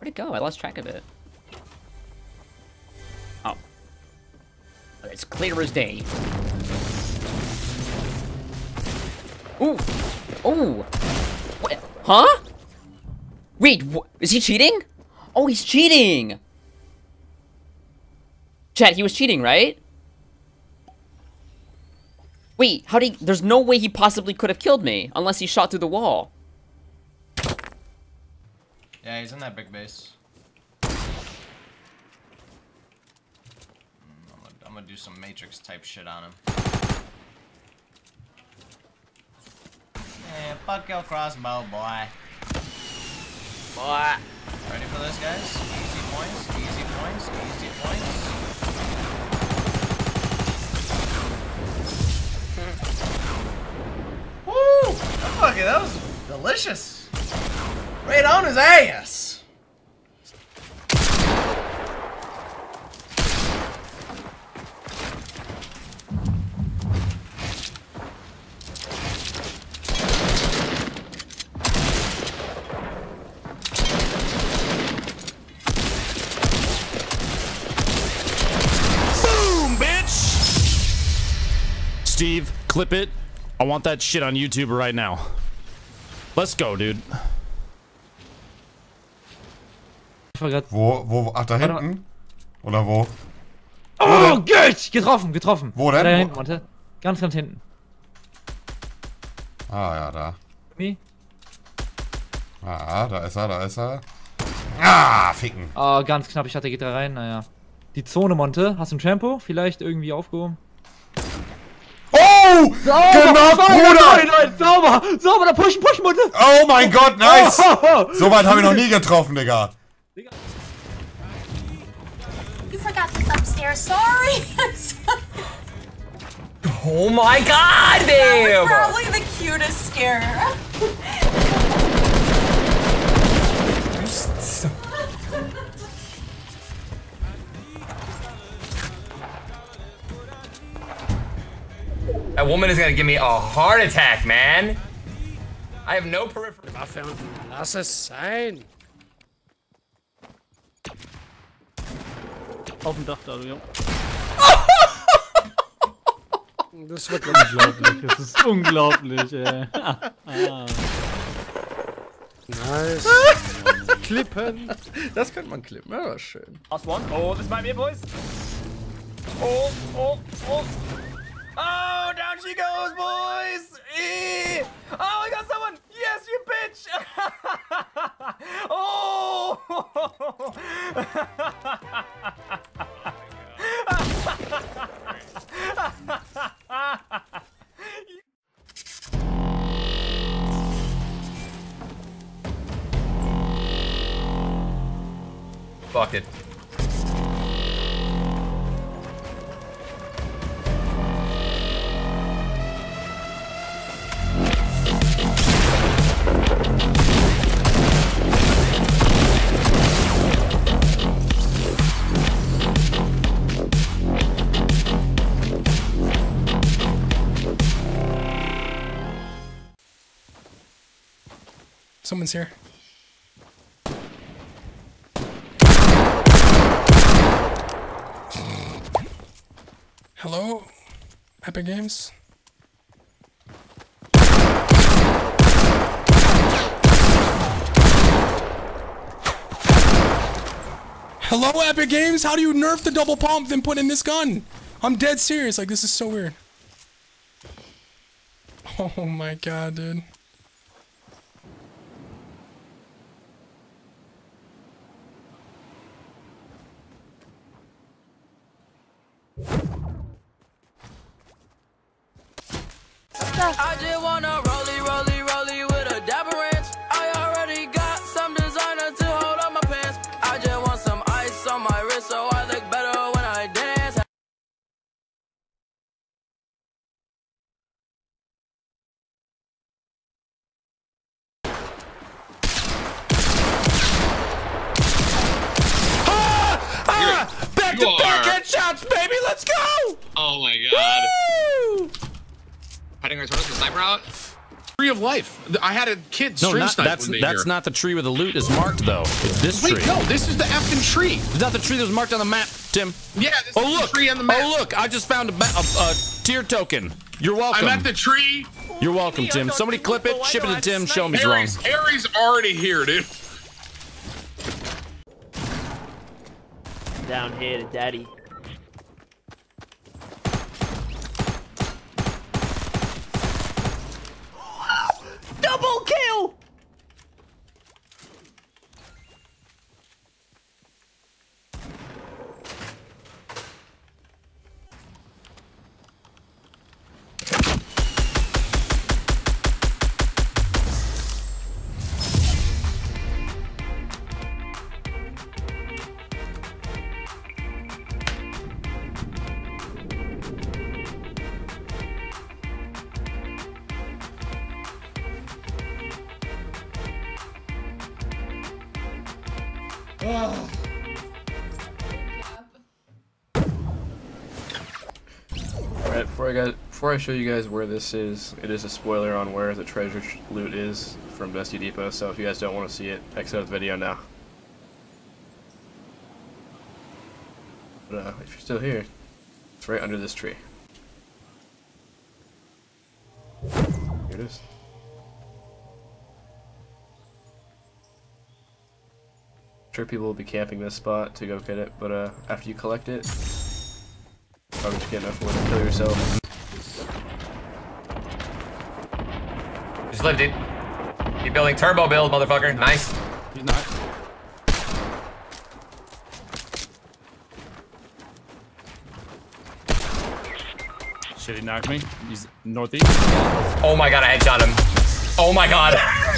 it go? I lost track of it. Oh. It's clear as day. Ooh. Ooh. What? Huh? Wait, is he cheating? Oh, he's cheating! Chat, he was cheating, right? Wait, how did he... There's no way he possibly could have killed me, unless he shot through the wall. Yeah, he's in that big base. I'm gonna do some Matrix type shit on him. Yeah, fuck your crossbow, boy. Boy. Ready for this, guys? Easy points, easy points, easy points. Woo! That was delicious. Right on his ass. Steve, clip it. I want that shit on YouTube right now. Let's go, dude. Wo? Ach, da hinten? Oder wo? Oh, gut! Getroffen. Wo denn? Da hinten, warte. Ganz hinten. Ah, ja, da. Wie? Ah, da ist er. Ah, ficken. Oh, ganz knapp. Ich hatte, er geht da rein. Naja. Die Zone, Monte. Hast du ein Tempo? Vielleicht irgendwie aufgehoben? Oh! Genau, Bruder! Sauber, da pushen, Monte! Oh mein Gott, nice! So weit habe ich noch nie getroffen, Digga. You forgot this upstairs, sorry! Oh my god, That damn! was probably the cutest scare. That woman is gonna give me a heart attack, man. I have no peripheral. Waffe unten. Lass es sein. Auf dem Dach da, du Junge. Das wird Unglaublich, das ist unglaublich, ey. nice. Klippen. Das könnte man klippen, ja, war schön. Last one. Oh, this might be a boys. Oh. Oh, down she goes, boys! Oh, I got someone! Yes, you bitch! Oh! Fuck it. Someone's here. Hello? Epic Games? Hello, Epic Games? How do you nerf the double pump then put in this gun? I'm dead serious. Like, this is so weird. Oh my god, dude. I just wanna rollie with a dapper ranch. I already got some designer to hold on my pants. I just want some ice on my wrist so I look better when I dance. Back to back headshots, baby, let's go! Oh my god. Woo! Heading right towards the sniper out. Tree of life. I had a kid No, stream not, snipe that's one day that's here. not the tree where the loot is marked though. It's this Wait, tree. no, this is the effing tree. It's not the tree that was marked on the map, Tim. Yeah, this Oh is look! the tree on the map. Oh look! I just found a tier token. You're welcome. I'm at the tree. You're welcome, Tim. Somebody clip it, ship it to Tim, show him he's wrong. Harry's already here, dude. Down here to daddy. Double kill! Alright, before I show you guys where this is, it is a spoiler on where the treasure loot is from Dusty Depot, so if you guys don't want to see it, exit out the video now. But if you're still here, it's right under this tree. Here it is. I'm sure people will be camping this spot to go get it, but after you collect it, probably just get enough wood to kill yourself. Just live, dude. Keep building turbo build, motherfucker. Nice. He's not. Shit, he knocked me. He's northeast. Oh my god, I headshot him. Oh my god.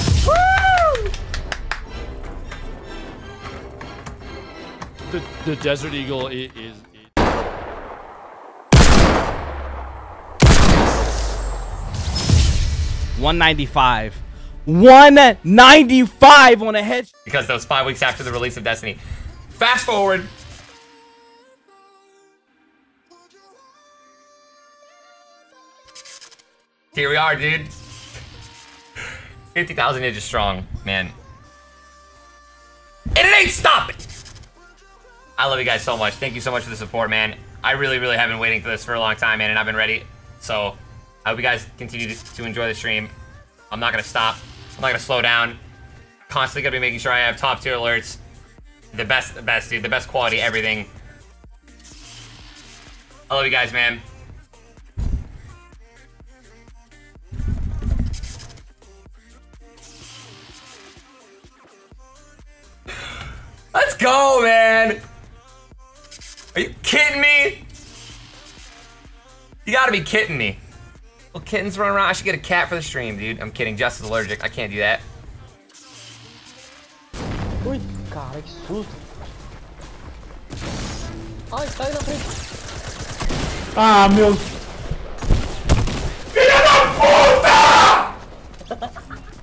The Desert Eagle is 195. 195 on a head. Because that was 5 weeks after the release of Destiny. Fast forward. Here we are, dude. 50,000 ninjas strong, man. And it ain't stopping. I love you guys so much. Thank you so much for the support, man. I really, really have been waiting for this for a long time, man, and I've been ready. So I hope you guys continue to enjoy the stream. I'm not gonna stop. I'm not gonna slow down. Constantly gonna be making sure I have top tier alerts. The best, dude. The best quality, everything. I love you guys, man. Let's go, man. Are you kidding me? You gotta be kidding me. Little kittens running around. I should get a cat for the stream, dude. I'm kidding. Jess is allergic. I can't do that. Ui, cara, que susto. Ai, sai na frente. Ah, meu... Filha da puta!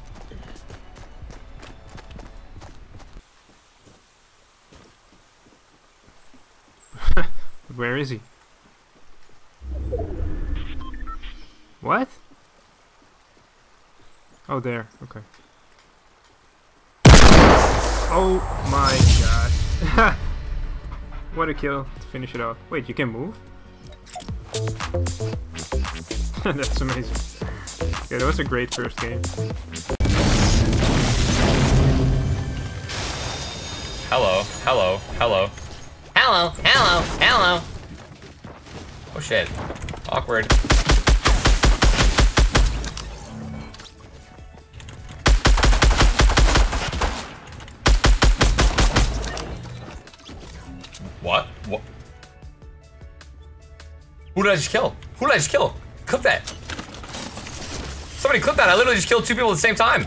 Where is he? What? Oh, there. Okay. Oh my god. What a kill to finish it off. Wait, you can move? That's amazing. Yeah, that was a great first game. Hello, hello, hello. Hello, hello, hello. Oh shit. Awkward. What? What? Who did I just kill? Who did I just kill? Clip that. Somebody clip that. I literally just killed 2 people at the same time.